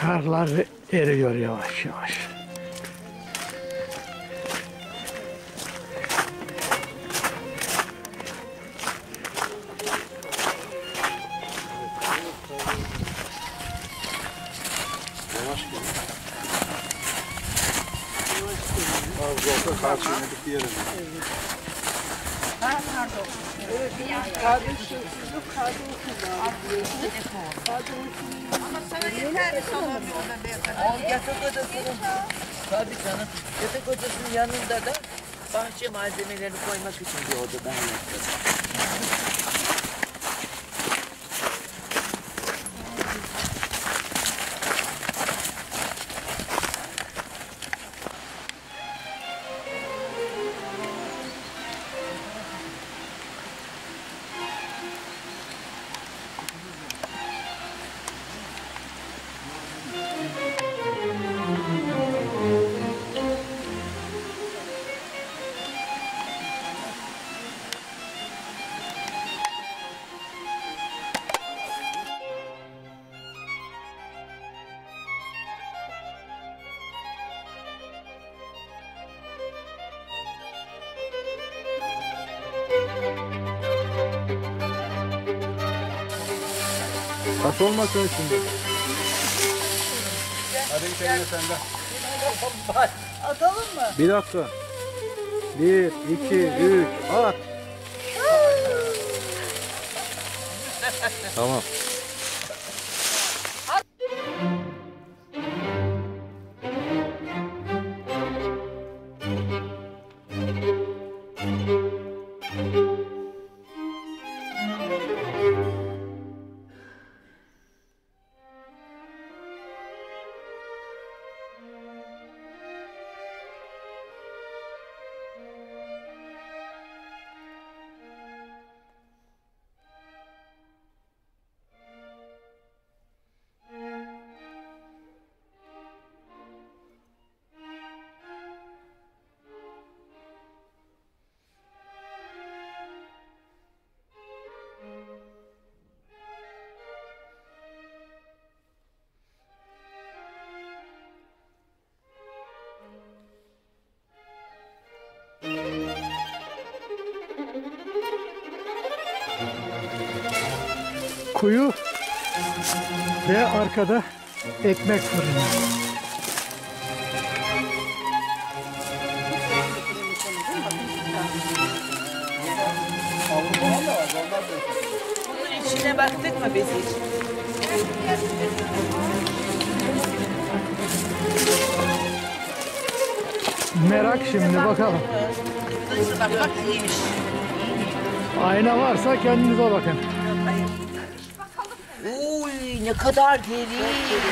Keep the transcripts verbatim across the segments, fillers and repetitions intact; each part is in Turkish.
Karlar eriyor yavaş yavaş. Ama sana yeter salon O yatak odasının, tabii canım, yatak odasının yanında da bahçe malzemelerini koymak için bir oda ben yaptım. Taş olmasın şimdi. Hadi gidelim senden. Atalım mı? Bir dakika. Bir, iki, üç, at. Tamam. Kuyu ve arkada ekmek fırını. Bunun içine baktık mı biz hiç? Merak şimdi bakalım. Dışına bak iyiymiş. Ayna varsa kendinize bakın. Uy ne kadar derin.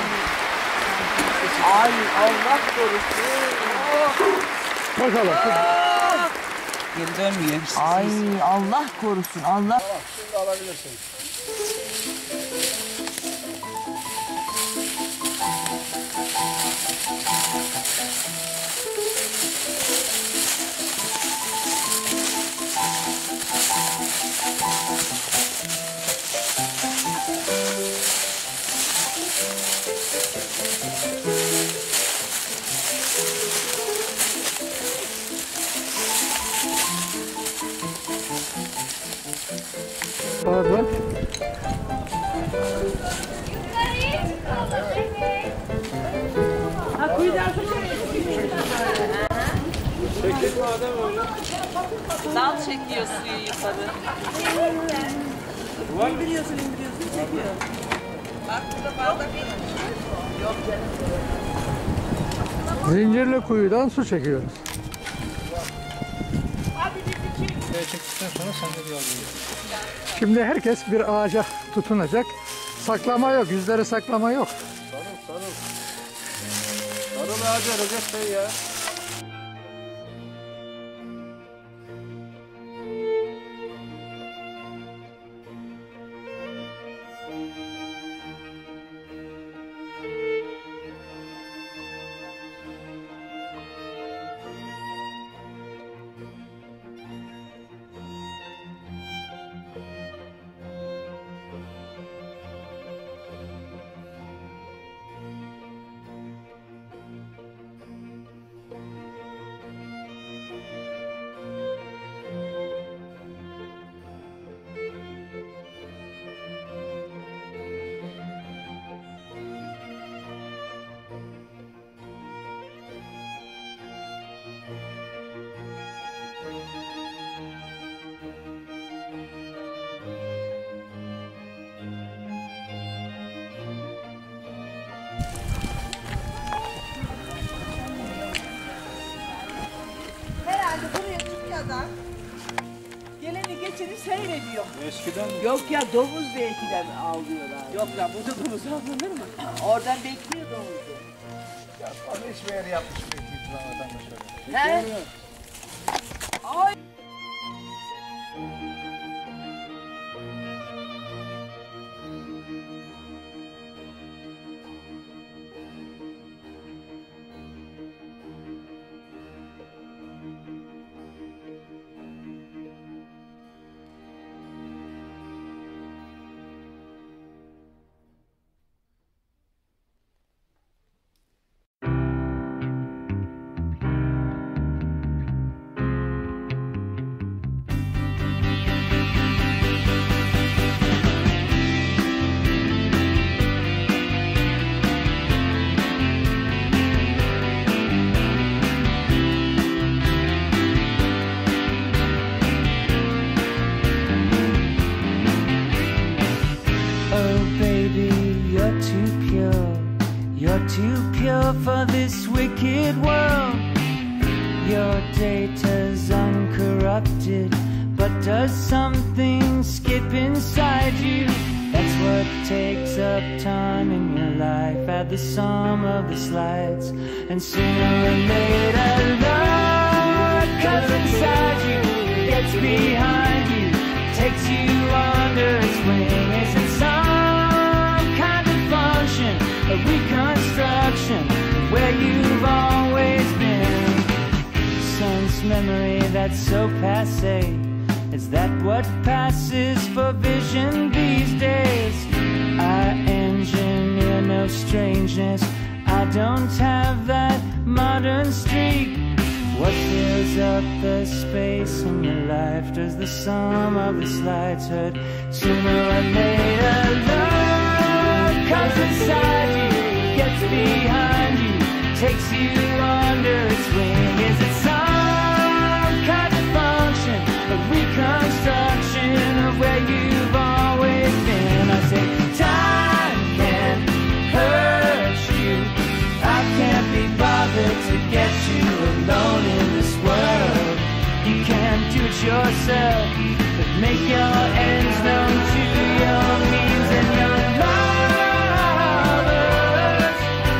Ay Allah korusun. Bakalım. Geri dönmüyor. Ay Allah korusun Allah. Şimdi alabilirsin. Pardon. Çekil madem öyle. Dal çekiyor suyu yukarı. İndiriyorsun indiriyorsun çekiyor. Bak burada bardak yok. Zincirli kuyudan su çekiyoruz. Çektikten sonra sen de bir alayım. Şimdi herkes bir ağaca tutunacak. Saklama yok, yüzleri saklama yok. Sarıl sarıl. Sarıl ağaca Recep Bey ya. kadar. Geleni geçeni seyrediyor. Eskiden Yok ya domuz belki de avlıyorlar. Yok ya burada domuz avlanır mı? Oradan bekliyor domuzu. Ama hiçbir yere yapmış bir falan vatandaş öyle. He? Ay. You're too pure for this wicked world. Your data's uncorrupted, but does something skip inside you? That's what takes up time in your life. Add the sum of the slides, and sooner or later love comes inside you, gets behind you, takes you under its wing. Is it some kind of function, a reconstruction of where you've always been? Sense memory that's so passé, is that what passes for vision these days? I engineer no strangeness, I don't have that modern streak. What fills up the space in your life? Does the sum of the slides hurt? Sooner or later love comes inside you, gets behind you, takes you under its wing. Is it some kind of function, a reconstruction of where you've always been? I say time can't hurt you, I can't be bothered to get you alone in this world. You can't do it yourself, but make your ends known to your means and your lovers.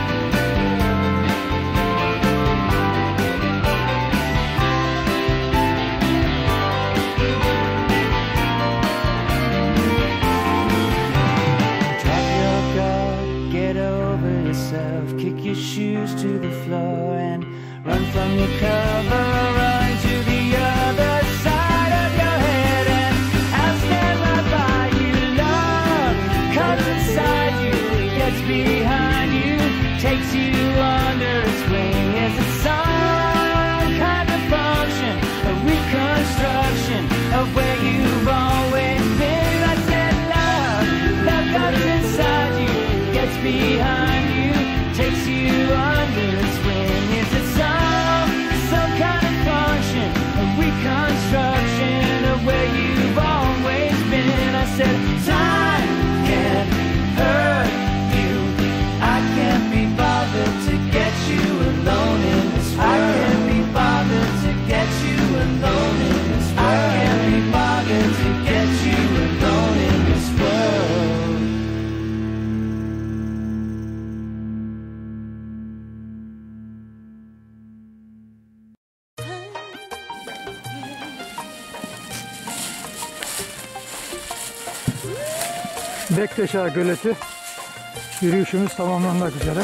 Drop your guard, get over yourself, kick your shoes to the floor and run from your cover, run to the other side of your head, and I'll stand right by you. Love comes inside you, gets behind you, takes you under its wing. Is it some kind of function, a reconstruction of where you've always been? I said love, love comes inside you, gets behind you, takes you under its wing. Is it some, some kind of function, a reconstruction of where you've always been? I said time can't hurt you, I can't be bothered to get you alone in this world. I can't be bothered to get you alone in this world. I can't be bothered to get you alone in this world. Bektaşa Göleti yürüyüşümüz tamamlanmak üzere.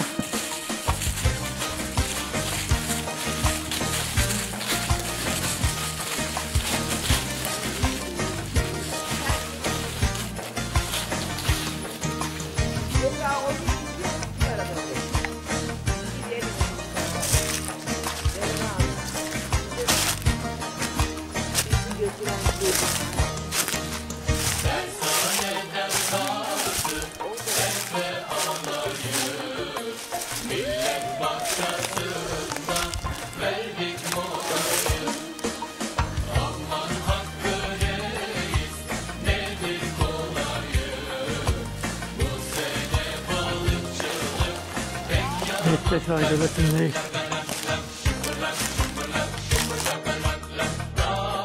Bektaşa Göleti'ndeyiz.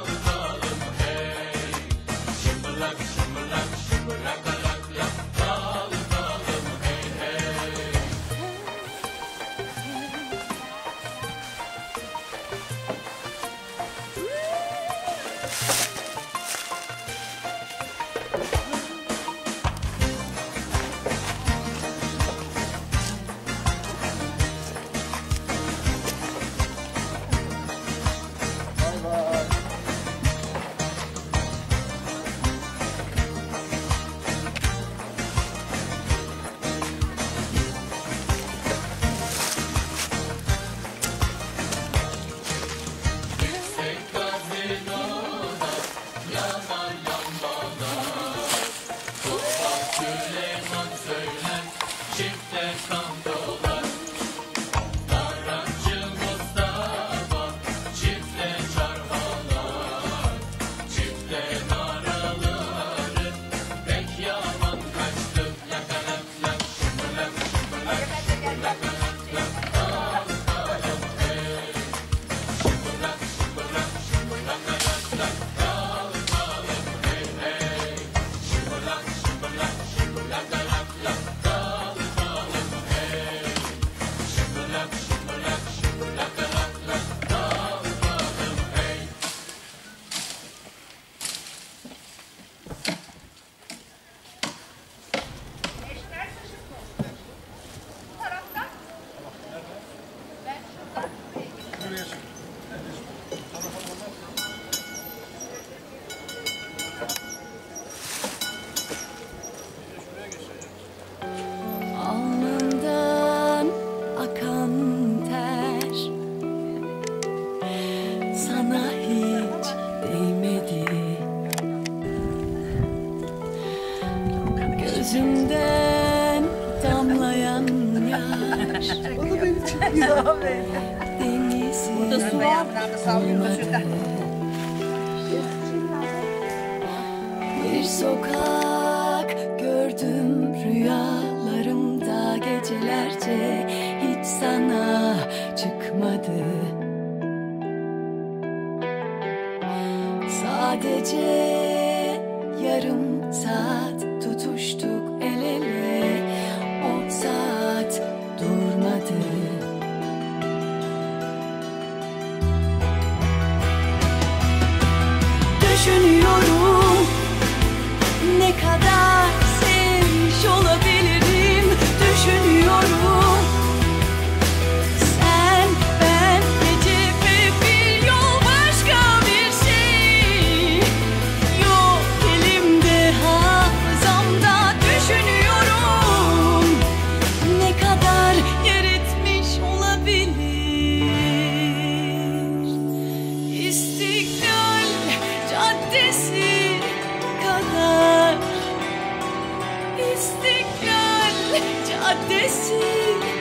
Alnından akan ter sana hiç değmedi. Gözümden damlayan yaş denizin olmadı. Bir sokak gördüm rüyalarımda gecelerce, hiç sana çıkmadı. Sadece yarım saat tutuştuk el ele, o saat durmadı. Düşünüyorum ne kadar sevmiş olabilirim. Düşünüyorum sen, ben, gece ve bir yol, başka bir şey yok elimde, hafızamda. Düşünüyorum ne kadar yer etmiş olabilir. İstiklal Caddesi kadar, İstiklal Caddesi